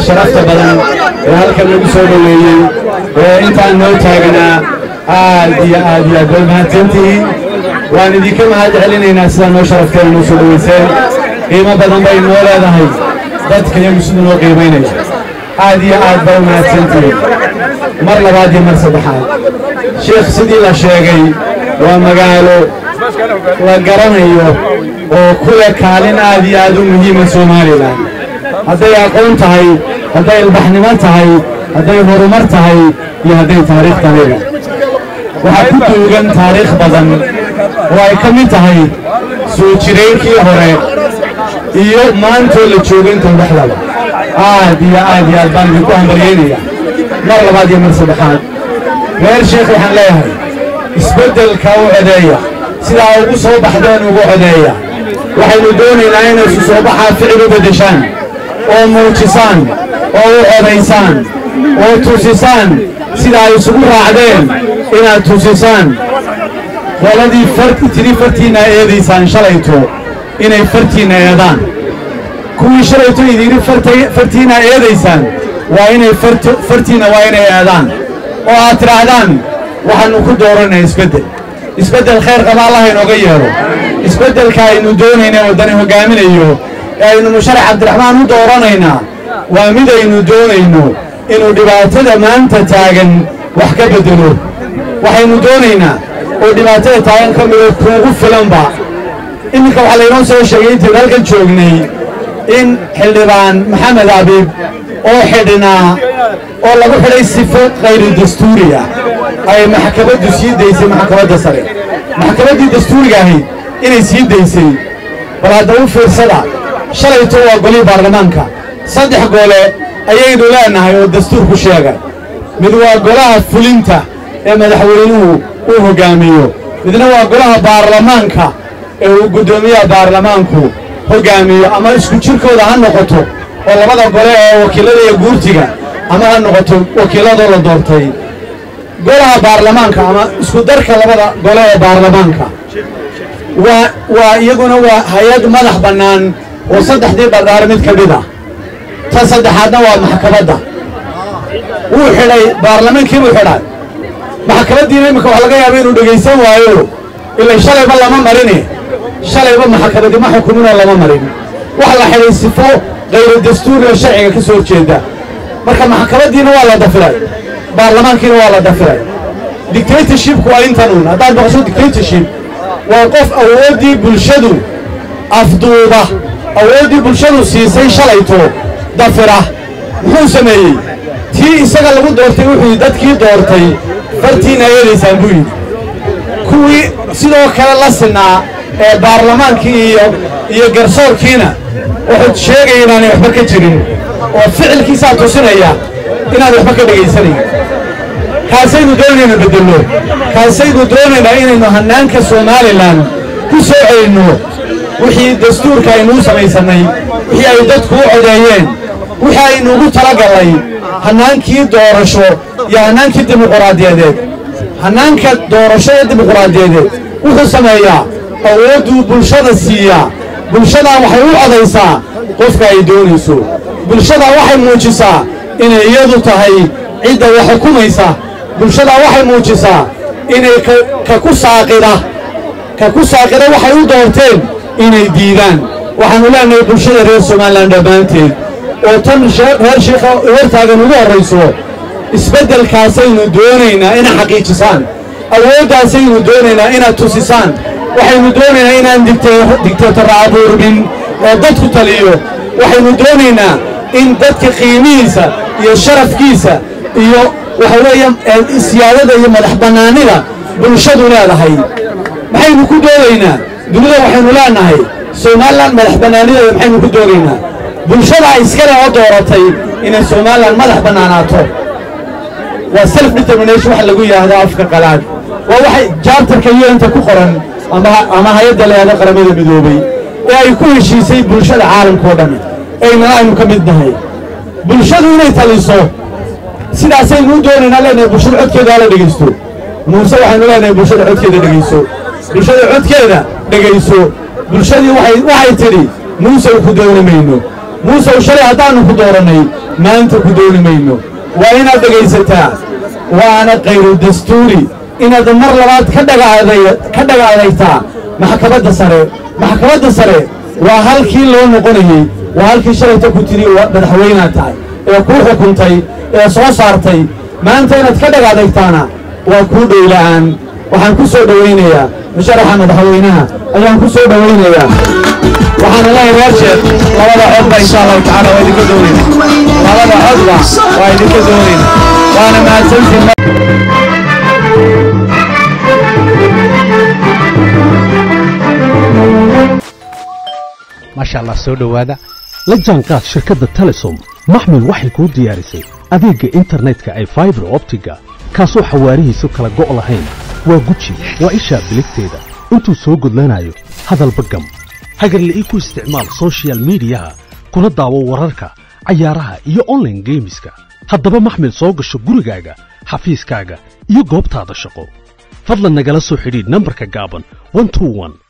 شرفت بدن هلكن lagu soo dhaweeyay intaan noo taaganaa aad iyo gool mahadsantihiin waan idinka mahad celinaynaa sida noo sharafteen noo soo dhaweyseen qiimo badan bay noo leedahay dadka iyagu sidoo noo qiimeynaya aad iyo aad bay mahadsantihiin mar labaad iyo mar saddexaad sheekh sidii la sheegay waa magaalo la garanayo oo kule kaalin aad iyo aad u muhiim ah Soomaaliland hadday aqoon tahay hadday ilbaxnimo tahay hadday horumar tahay iyo hadday taariikh tahay waxa ku duugan taariikh badan oo ay ka mid tahay soo jireenkii hore iyo maanta la joogin tan dhaxlaba aad iyo aad baan ku hambalyeynaya mar labaad iyo mar saddexaad reer sheekh waxaan leeyahay isbedelka u codeeya sida ugu soo baxdeen ugu codeeya waxaynu doonaynaa inay soo baxaa ficil u bedeshaan oo muujisaan oo u codeysaan oo tusisaan sida ay isugu raacdeen inaad tusisaan qoladii fartiina eedaysaan shalayto inay fartiina eedaan kuwii shalayto idin fartiina eedaysaan waa inay fartiina waa inay eedaan oo aad tiraahdaan waxaanu ku dooranay isbedel khayr qaba Allah inooga yeero isbedelka aynu doonaynaa wadani hogaaminayo aynu musharax Cabdiraxmaan u dooranayna waa mid aynu doonayno inuu dhibaatada maanta taagan wax ka bedelo waxaynu doonaynaa oo dhibaatada taagan ka mid kuugu filanba iminka waxa la inoo soo sheegay intii halkan joognay in xildhibaan Maxamed Abiib oo xidhnaa oo lagu xidhay sifo qayr dastuuriya ay maxkamaddu sii daysay maxkamadda sare maxkamaddii dastuuriga ahayd inay sii daysay bal hadda u fiirsada shalayto waa golii baarlamaanka saddex gole ayaynu leenahay oo dastuurku sheegay mid waa golaha fulinta ee madaxweynuhu uu hogaamiyo midna waa golaha baarlamaanka ee uu gudoomiyaha baarlamaanku hogaamiyo ama isku jirkooda ha noqoto oo labada gole ee wakiilada iyo guurtiga ama ha noqoto wakiilada la doortay golaha baarlamaanka ama isku darka labada gole ee baarlamaanka waa iyaguna waa hay'ad madax bannaan oo saddexdii dhardhaar mid ka mid ah ta saddexaadna waa maxkamadda wuu xidhay baarlamaankii buu xidhay maxkamaddiina imika waxa laga yaabaa inuu dhegaysan waayo ilaa shalayba lama marin shalayba maxkamaddi ma xukuminoo lama marin wax la xidhay sifo غير الدستور والشرعي كسور جدا marka maxkamaddiina waa la dafiray baarlamaankiina waa la dafiray dictatorship ku ay intanuun hadaan baqasho dictatorship waa qof awoodii bulshadu afduuba awoodii bulshadu siisay shalayto dafira wuxuu sameeyay tii isaga lagu doortay wuxuu dadkii doortay fartiina yeelaysan buu yiri kuwii sidoo kale la sinaa ee baarlamaankii iyo garsoorkiina wuxuu sheegay inaan waxba ka jirin oo ficilkiisa tusinaya inaad waxba ka dhageysanay kaasaynu doonayna bedelo kaasaynu doonayna inaynu hanaanka Soomaaliland ku soo ceelno wixii dastuurka aynu samaysanay wixii ay dadku u codeeyeen wixii aynu ugu talagalay hanaankii doorasho iyo hanaankii dimuqraadiyadeed hanaanka doorasho iyo dimuqraadiyadeed wuxuu sameeyaa awooddu bulshada siiya bulshada waxay u codeysaa qofka ay doonayso bulshada waxay muujisaa inay iyadu tahay cid wax xukumaysa bulshada waxay muujisaa inay ka ku saaqida waxay u doorteen inay diidaan waxaanu leenahay bulshada reer Soomaaliland dhamaanteed oo tan reer sheekha wartaagan ugu horeyso isbedelkaasaynu doonaynaa in xaqiijisaan awooddaasaynu doonaynaa inaad tusisaan waxaynu doonaynaa inaan dictator abuurbin oo dadku taliyo waxaynu doonaynaa in dadka qiimihiisa iyo sharafkiisa iyo waxa weeyaan siyaadada iyo madax banaanida bulshadu leedahay maxaynu ku doonaynaa dunida waxaynu leenahay Soomaaliland madax banaanida maxaynu ku doonaynaa bulshada iskale oo dooratay inay Soomaaliland madax banaanaato waa self determination wax lagu yiraahdo afka qalaad waa waxay jaartarka iyo inta ku qoran ama hay'adda leedahay qaramada midoobay ee ay ku heshiisay bulshada caalamka oo dhan aynu ka mid nahay bulshadu inay taliso sidaas aynu doonaynaa leenahay bulshada codkeeda la dhageysto muuse waxaanu leenahay bulshada codkeeda dhageyso bulshada codkeeda dhageyso bulshadii waxay tiri muuse ku doonamayno موسى وشلي هدانو كدورني ما أنت كدوري مينو وإن دقيستا وأنا غير دستوري إن هذا مر لبعض كدقا عليتا محكمة سري وهل كي لو نقولي وهل كي شلي تكتري مدحوينا تاي كو حكمتي سو صارتي ما أنت إن كدقا عليتانا وكودو الآن waxaan ku soo dhaweynayaa musharaxa madaxweynaha ayaan ku soo dhaweynayaa waxaan leeyahay reer labada codba insha Allah taala waa idinka doonayna labada codba waa idinka doonayna waana mahadsantiin ما شاء الله soo dhawaada la jaanqaad shirkadda Telesom maxmil waxay ku diyaarisay adeega internetka ay fiber optiga kaasoo xawaarihiisu kala go' lahayn waa guji waa isha biligteeda intuu soo gudlanayo hadalba gam hagarla ii ku isticmaal social media kuna daawo wararka cayaaraha iyo online gameska haddaba maxmil soo gasho gurigaaga xafiiskaaga iyo goobtaada shaqo fadlan nagala soo xidhiidh nambarka gaaban 121